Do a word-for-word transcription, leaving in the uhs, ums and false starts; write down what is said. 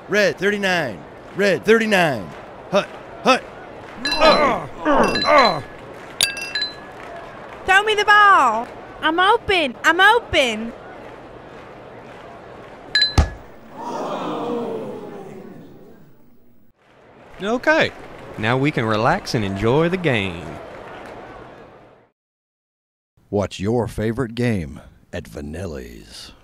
Red thirty-nine. Red thirty-nine. Hut. Hut. Oh. Oh. Throw me the ball. I'm open. I'm open. Okay, now we can relax and enjoy the game. Watch your favorite game at Vanelli's.